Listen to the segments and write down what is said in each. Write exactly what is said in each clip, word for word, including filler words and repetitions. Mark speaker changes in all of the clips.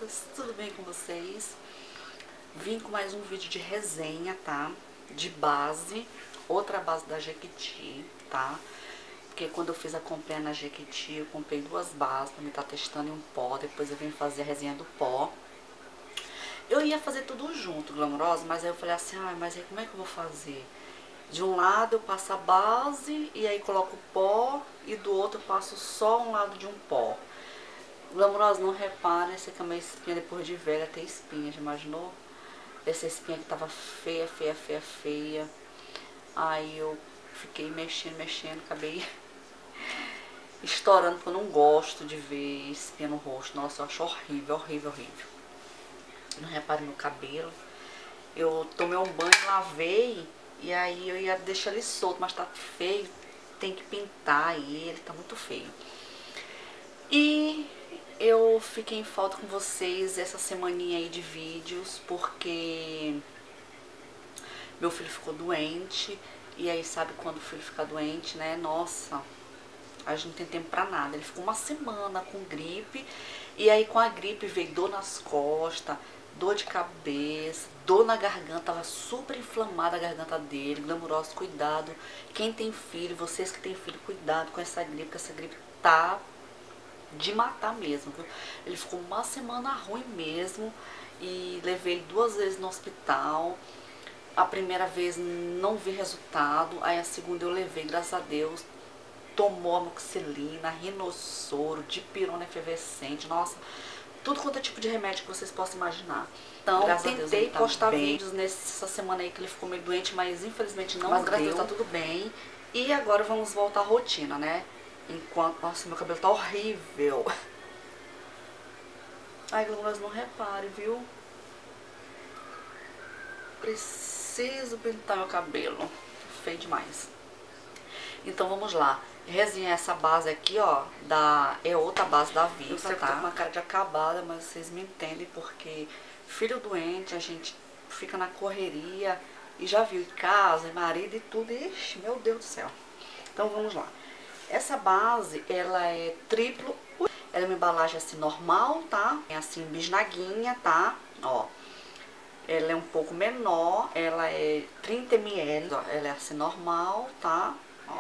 Speaker 1: glamurosas, tudo bem com vocês? Vim com mais um vídeo de resenha, tá? De base, outra base da Jequiti, tá? Porque quando eu fiz a comprinha na Jequiti, eu comprei duas bases pra me estar testando em um pó, depois eu vim fazer a resenha do pó. Eu ia fazer tudo junto, glamurosa, mas aí eu falei assim, ah, mas aí como é que eu vou fazer? De um lado eu passo a base e aí coloco o pó, e do outro eu passo só um lado de um pó. Glamurosa, não repara, essa aqui é uma espinha depois de velha, tem espinha, já imaginou? Essa espinha que tava feia, feia, feia, feia. Aí eu fiquei mexendo, mexendo, acabei estourando, porque eu não gosto de ver espinha no rosto. Nossa, eu acho horrível, horrível, horrível. Não repare no cabelo. Eu tomei um banho, lavei, e aí eu ia deixar ele solto, mas tá feio, tem que pintar ele, tá muito feio. E eu fiquei em falta com vocês essa semaninha aí de vídeos, porque meu filho ficou doente, e aí sabe quando o filho fica doente, né? Nossa, a gente não tem tempo pra nada. Ele ficou uma semana com gripe, e aí com a gripe veio dor nas costas, dor de cabeça, dor na garganta, tava super inflamada a garganta dele. Glamurosos, cuidado. Quem tem filho, vocês que têm filho, cuidado com essa gripe, que essa gripe tá de matar mesmo, viu? Ele ficou uma semana ruim mesmo, e levei ele duas vezes no hospital. A primeira vez não vi resultado, aí a segunda eu levei, graças a Deus, tomou amoxicilina, rinossoro, dipirona efervescente, nossa, tudo quanto é tipo de remédio que vocês possam imaginar. Então, graças tentei a Deus, ele tá postar bem. vídeos nessa semana aí que ele ficou meio doente, mas infelizmente não mas, deu. Mas graças a Deus tá tudo bem. E agora vamos voltar à rotina, né? Enquanto... Nossa, meu cabelo tá horrível. Ai, Glamurosa, não repare, viu? Preciso pintar meu cabelo. Feio demais. Então vamos lá. Resenhar essa base aqui, ó. Da... É outra base da Viva, eu sei, tá? Eu tô com uma cara de acabada, mas vocês me entendem, porque filho doente, a gente fica na correria. E já viu, em casa, marido e tudo. Ixi, meu Deus do céu. Então vamos lá. Essa base, ela é triplo, ela é uma embalagem assim normal, tá? É assim bisnaguinha, tá? Ó, ela é um pouco menor, ela é trinta mililitros, ó, ela é assim normal, tá? Ó,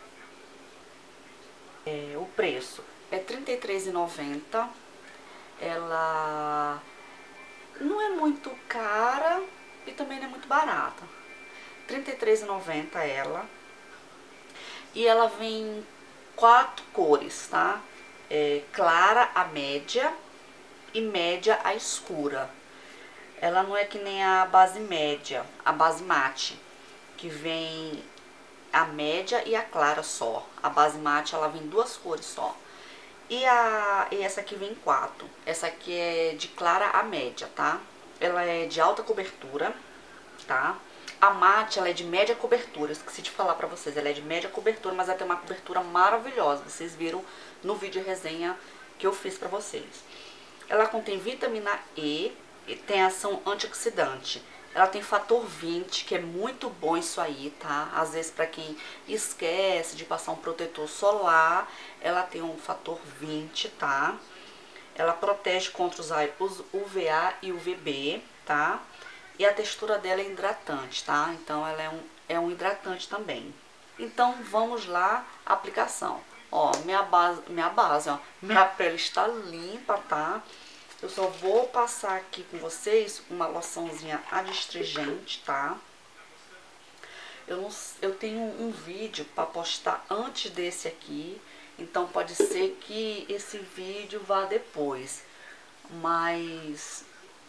Speaker 1: é, o preço é trinta e três reais e noventa centavos, ela não é muito cara e também não é muito barata, trinta e três reais e noventa centavos ela, e ela vem quatro cores, tá? É, clara a média e média a escura. Ela não é que nem a base média, a base mate, que vem a média e a clara só. A base mate, ela vem duas cores só. E, a, e essa aqui vem quatro. Essa aqui é de clara a média, tá? Ela é de alta cobertura, tá? A mate, ela é de média cobertura, esqueci de falar pra vocês, ela é de média cobertura, mas ela tem uma cobertura maravilhosa, vocês viram no vídeo resenha que eu fiz pra vocês. Ela contém vitamina E e tem ação antioxidante. Ela tem fator vinte, que é muito bom isso aí, tá? Às vezes pra quem esquece de passar um protetor solar, ela tem um fator vinte, tá? Ela protege contra os raios U V A e U V B, tá? E a textura dela é hidratante, tá? Então ela é um, é um hidratante também. Então vamos lá, aplicação. Ó, minha base, minha base, ó. Minha pele está limpa, tá? Eu só vou passar aqui com vocês uma loçãozinha adstringente, tá? Eu, não, eu tenho um vídeo para postar antes desse aqui, então pode ser que esse vídeo vá depois. Mas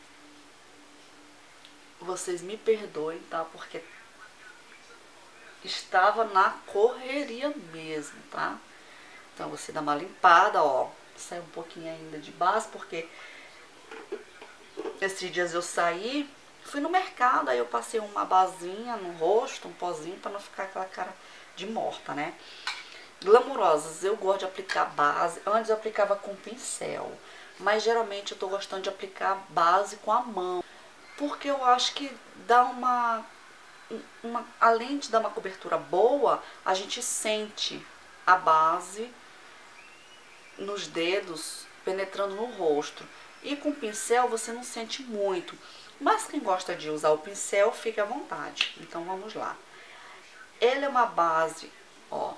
Speaker 1: vocês me perdoem, tá? Porque estava na correria mesmo, tá? Então você dá uma limpada, ó. Sai um pouquinho ainda de base, porque esses dias eu saí, fui no mercado, aí eu passei uma basinha no rosto, um pozinho, pra não ficar aquela cara de morta, né? Glamurosas, eu gosto de aplicar base. Antes eu aplicava com pincel, mas geralmente eu tô gostando de aplicar base com a mão, porque eu acho que dá uma, uma... Além de dar uma cobertura boa, a gente sente a base nos dedos, penetrando no rosto. E com pincel você não sente muito. Mas quem gosta de usar o pincel, fica à vontade. Então vamos lá. Ela é uma base, ó,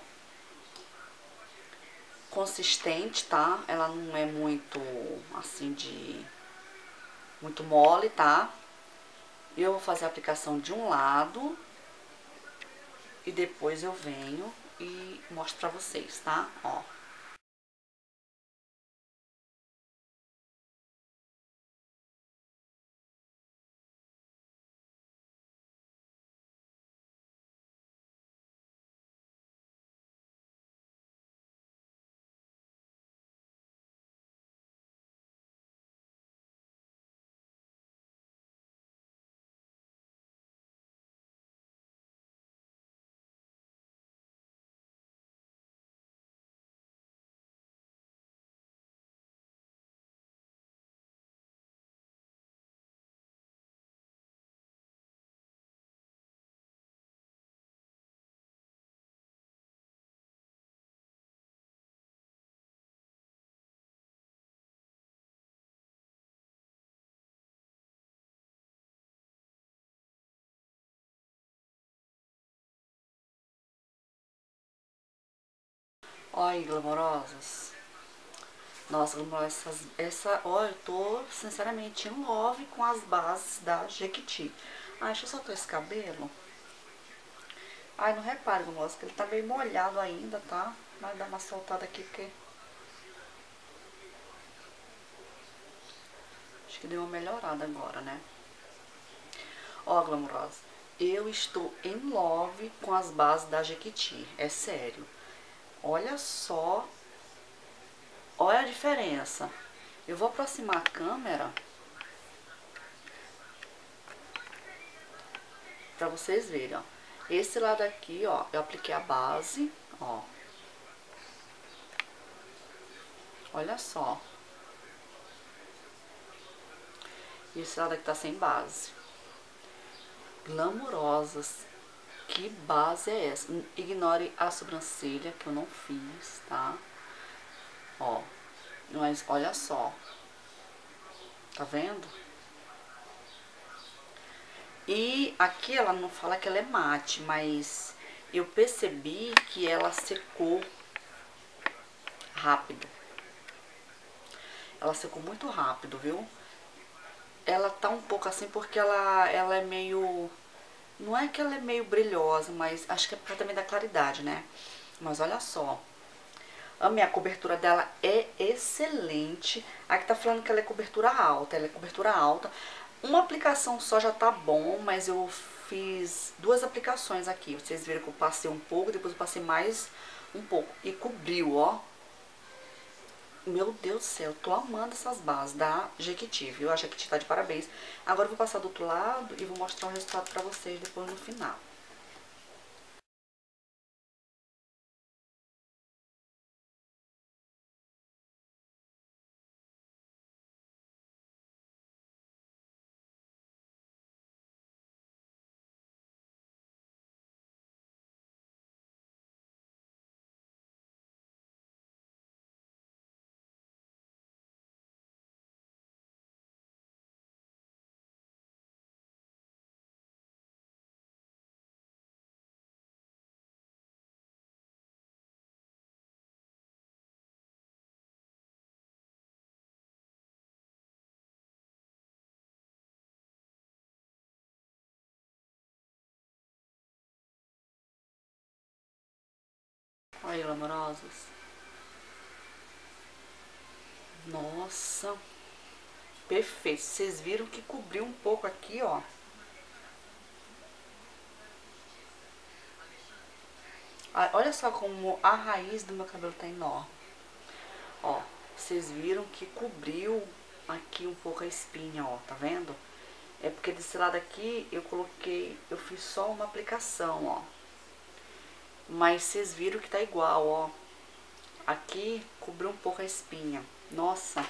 Speaker 1: consistente, tá? Ela não é muito, assim, de... muito mole, tá? Eu vou fazer a aplicação de um lado e depois eu venho e mostro pra vocês, tá? Ó. Ó aí, glamorosas. Nossa, glamorosas, essa, ó, eu tô, sinceramente, em love com as bases da Jequiti. Ah, deixa eu soltar esse cabelo. Ai, não repare, glamorosa, que ele tá meio molhado ainda, tá? Vai dar uma soltada aqui, porque... acho que deu uma melhorada agora, né? Ó, glamourosa, eu estou em love com as bases da Jequiti, é sério. Olha só, olha a diferença. Eu vou aproximar a câmera pra vocês verem, ó. Esse lado aqui, ó, eu apliquei a base, ó. Olha só. E esse lado aqui tá sem base. Glamourosas. Que base é essa? Ignore a sobrancelha que eu não fiz, tá? Ó. Mas olha só. Tá vendo? E aqui ela não fala que ela é mate, mas eu percebi que ela secou rápido. Ela secou muito rápido, viu? Ela tá um pouco assim porque ela, ela é meio... não é que ela é meio brilhosa, mas acho que é por causa também da claridade, né? Mas olha só. A minha cobertura dela é excelente. Aqui tá falando que ela é cobertura alta. Ela é cobertura alta. Uma aplicação só já tá bom, mas eu fiz duas aplicações aqui. Vocês viram que eu passei um pouco, depois eu passei mais um pouco. E cobriu, ó. Meu Deus do céu, tô amando essas bases da Jequiti, viu? A Jequiti tá de parabéns. Agora eu vou passar do outro lado e vou mostrar o resultado pra vocês depois no final. Olha aí, amorosas. Nossa, perfeito. Vocês viram que cobriu um pouco aqui, ó. Olha só como a raiz do meu cabelo tá enorme. Ó, vocês viram que cobriu aqui um pouco a espinha, ó, tá vendo? É porque desse lado aqui eu coloquei, eu fiz só uma aplicação, ó. Mas vocês viram que tá igual, ó. Aqui cobriu um pouco a espinha. Nossa.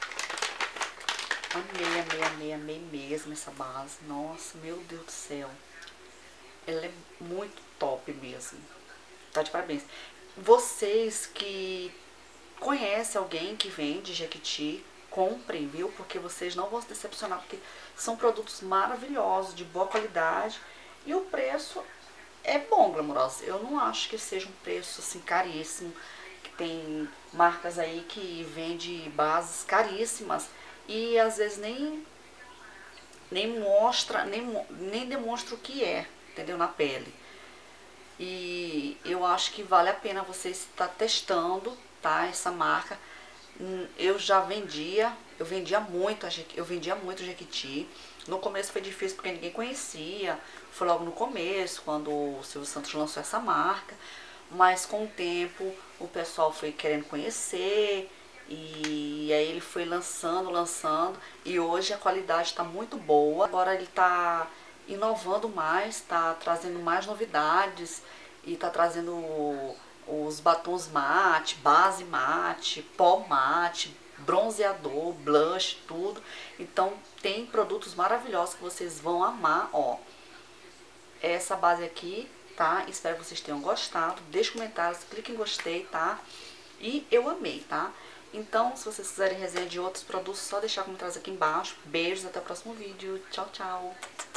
Speaker 1: Amei, amei, amei, amei mesmo essa base. Nossa, meu Deus do céu. Ela é muito top mesmo. Tá de parabéns. Vocês que conhecem alguém que vende Jequiti, comprem, viu? Porque vocês não vão se decepcionar, porque são produtos maravilhosos, de boa qualidade. E o preço é bom, Glamourosa. Eu não acho que seja um preço assim caríssimo. Que tem marcas aí que vende bases caríssimas e às vezes nem, nem mostra, nem, nem demonstra o que é, entendeu? Na pele. E eu acho que vale a pena você estar testando, tá? Essa marca. Eu já vendia, eu vendia muito, eu vendia muito Jequiti. No começo foi difícil porque ninguém conhecia. Foi logo no começo, quando o Silvio Santos lançou essa marca. Mas com o tempo o pessoal foi querendo conhecer. E aí ele foi lançando, lançando. E hoje a qualidade está muito boa. Agora ele está inovando mais, está trazendo mais novidades. E está trazendo os batons mate, base mate, pó mate, bronzeador, blush, tudo. Então tem produtos maravilhosos que vocês vão amar, ó. Essa base aqui, tá? Espero que vocês tenham gostado. Deixe comentários, clique em gostei, tá? E eu amei, tá? Então, se vocês quiserem resenha de outros produtos, só deixar comentários aqui embaixo. Beijos, até o próximo vídeo. Tchau, tchau!